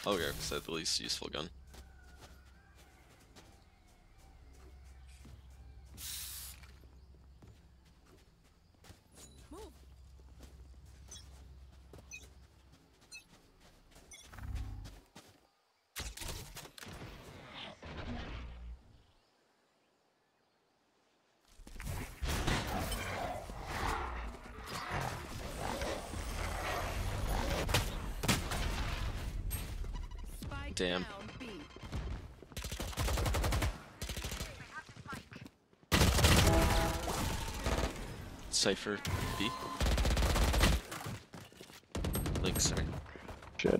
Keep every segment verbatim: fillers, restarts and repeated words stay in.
Oh yeah, because I had the least useful gun. Damn. Cypher B. Link, sorry. Shit.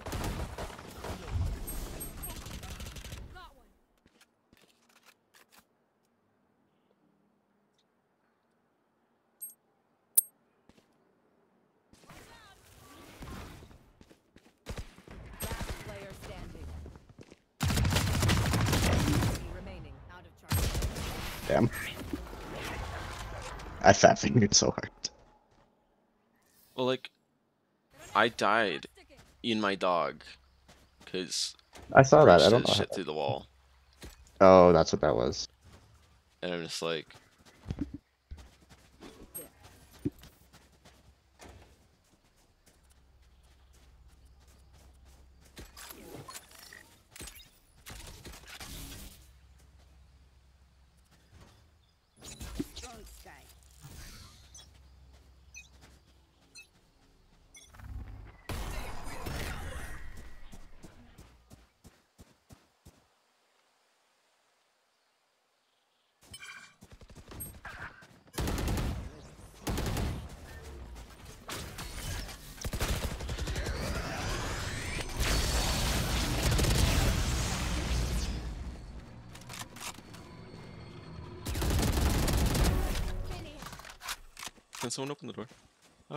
Damn. I fat fingered so hard. Well, like, I died in my dog because I saw that. I don't his know. shit How... through the wall, Oh, that's what that was. and I'm just like, can someone open the door? Oh.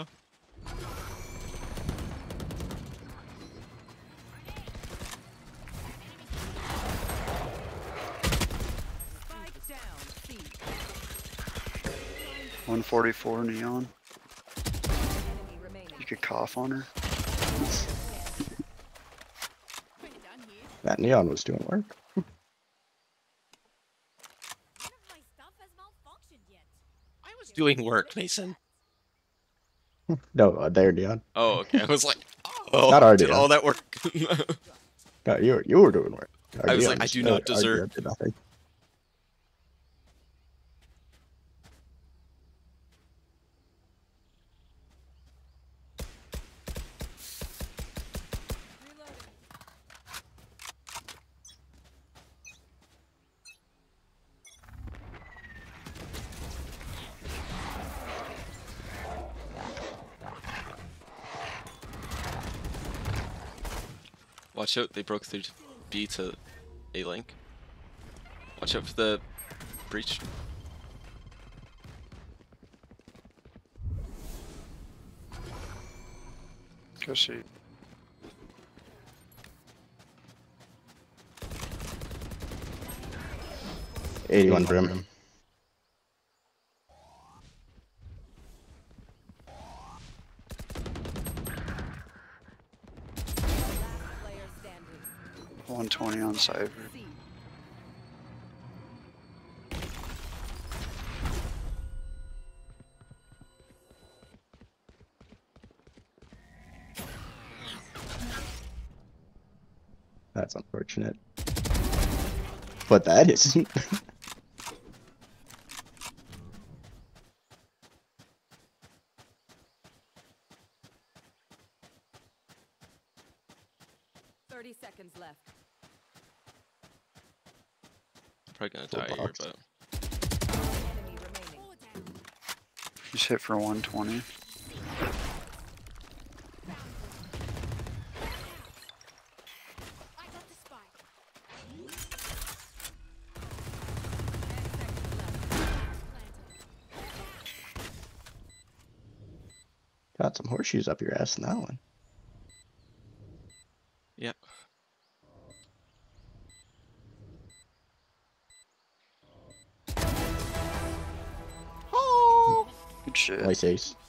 one forty-four neon. You could cough on her. That neon was doing work. I was doing work, Mason. No, uh, there, neon. Oh, okay. I was like, oh, Not our did neon. all that work. No, you were you were doing work. Our I was neon like, I was- do uh, not our deserve. neon did nothing. Watch out, they broke through B to A link. Watch out for the breach. Go see. eighty-one brim. one twenty on Cypher. That's unfortunate. But that isn't. Thirty seconds left. Probably gonna Full die here, box. but Enemy remaining. He's hit for one twenty. Got some horseshoes up your ass in that one. yeah. Good shit. Nice ace.